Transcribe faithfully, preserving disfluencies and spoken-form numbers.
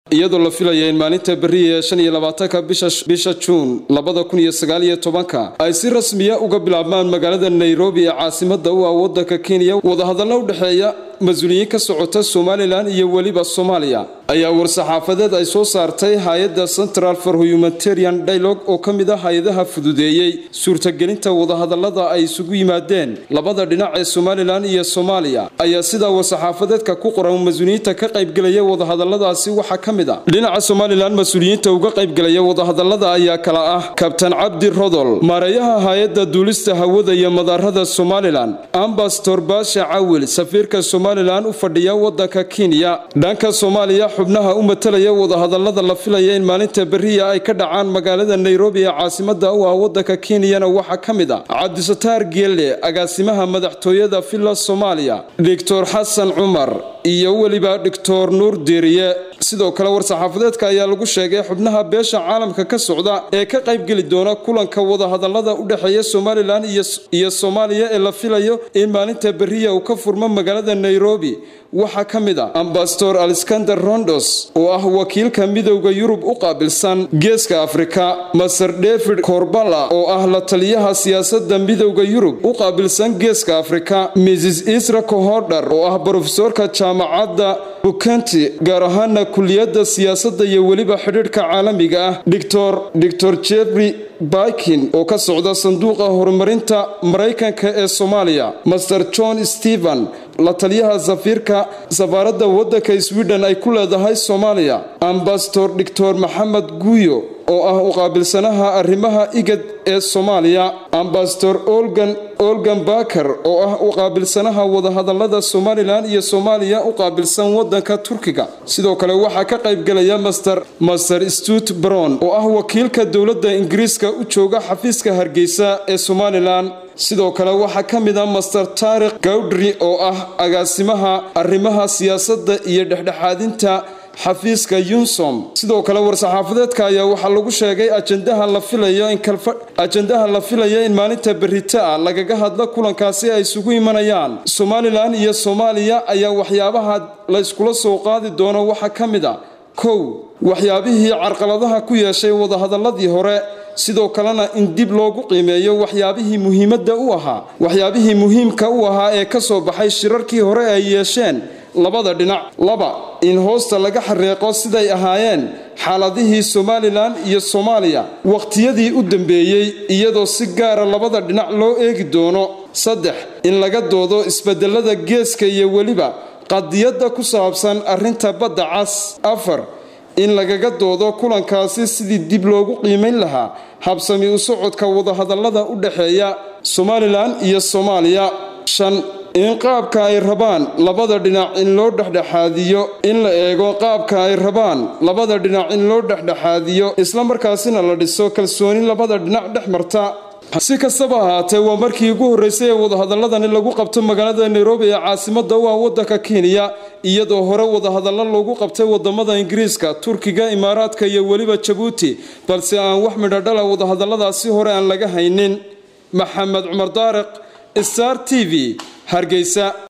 iyadoo la filayo in maalinta bariye shan iyo labaatanka bisha bisha June laba kun iyo sagaal iyo toban ay si rasmi ah uga bilaabmaan magaalada Nairobi ee caasimadda u ah waddanka Kenya wada hadallo u dhaxeeya mas'uuliyiin ka socota Somaliland iyo waliba Soomaaliya ayaa war-saxaafadeed ay soo saartay hay'adda Central for Humanitarian Dialogue oo kamid ah hay'adaha fududeeyay suurtagelinta wada hadallada ay isugu yimaadeen labada dhinac ee Somaliland iyo Soomaaliya ayaa sida war-saxaafadeedka ku qoran mas'uuliyiinta ka qayb galaya wada hadalladaasi waxa kamid ah dhinaca Somaliland mas'uuliyiinta uga qayb galaya wada hadallada ayaa kala ah Captain Abdi Rodol maareeyaha hay'adda duulista hawada iyo madaarada Somaliland Ambassador Basha Awil safiirka Somaliland u fadhiya waddanka Kenya dhanka Soomaaliya xubnaha u matalaya wada hadallada la filayo in maalinta bariye ay ka dhacaan magaalada Nairobi ee caasimadda u ah waddanka Kenya waxa kamid ah Cabdisatar Geelle agaasimaha madaxtooyada Villa Soomaaliya Doctor Hassan Umar iyo waliba Doctor Nur Diriye sidoo kale war-saxaafadeedka ayaa lagu sheegay xubnaha beesha caalamka ka socda ee ka qayb gali doona kulanka wada hadallada u dhaxeeya Somaliland iyo Soomaaliya ee la filayo in maalinta bariye uu ka furmo magaalada Nairobi waxa kamid ah Ambassador Alexander Rondos oo ah wakiilka midowga Yurub u qaabilsan geeska Afrika Masar David Korbala oo ah la taliyaha siyaasadda midowga Yurub u qaabilsan geeska Afrika Missus Isra Kohordar oo ah professorka jaamacadda Bukanti gaar ahaan kulliyadda siyaasadda iyo waliba xiriirka caalamiga ah Doctor Doctor Jeffrey Baikin oo ka socda sanduuqa horumarinta Mareykanka ee Soomaaliya Master John Stephen la taliyaha safiirka safaaradda waddanka Sweden ay ku leedahay Soomaaliya Ambassador Doctor Maxamed Guyo oo ah u qaabilsanaha arrimaha igad ee Soomaaliya Ambassador Olgan Olgan Bakar oo ah u qaabilsanaha wada hadallada Somaliland iyo Soomaaliya u qaabilsan waddanka Turkiga sidoo kale waxa ka qayb galaya Master Master Stuart Brown oo ah wakiilka dawladda Ingiriiska u jooga xafiiska Hargeysa ee Somaliland sidoo kale waxa kamid ah Master Tariq Gawdri oo ah agaasimaha arrimaha siyaasadda iyo dhexdhexaadinta xafiiska Yunsom sidoo kale war-saxaafadeedka ayaa waxa lagu sheegay ajendaha la filayo in kalfa ajendaha la filayo in maalinta berita lagaga hadlo kulankaasi ay isugu imanayaan Somaliland iyo Soomaaliya ayaa waxyaabaha la iskula soo qaadi doono waxa kamid ah kow waxyaabihii carqaladaha ku yeeshay wada hadalladii hore sidoo kalena in dib loogu qiimeeyo waxyaabihii muhiimadda u ahaa waxyaabihii muhiimka u ahaa ee ka soo baxay shirarkii hore ay yeesheen labada dhinac laba in hoosta laga xareeqo siday ahaayeen xaaladihii Somaliland iyo Soomaaliya waqtiyadii u dambeeyay iyadoo si gaar ah labada dhinac loo eegi doono saddex in laga doodo isbedelada geeska iyo waliba qadiyadda ku saabsan arrinta badda cas afar in lagaga doodo kulankaasi sidii dib loogu qiimeyn lahaa habsami u socodka wada hadallada u dhaxeeya Somaliland iyo Soomaaliya shan in qaabka ay rabaan labada dhinac in loo dhexdhexaadiyo in la eego qaabka ay rabaan labada dhinac in loo dhexdhexaadiyo isla markaasina la dhiso kalsooni labada dhinac dhexmarta si kastaba ahaatee waa markii ugu horeysay ee wada hadalladan lagu qabto magaalada Nairobi ee caasimadda u ah waddanka Kenya iyadoo hore wada hadallo lagu qabtay wadamada Ingiriiska Turkiga Imaaraadka iyo waliba Djibouti balse aan wax midho dhala wada hadalladaasi hore aan laga haynin Maxamed Umar Daariq Star T V Hargeysa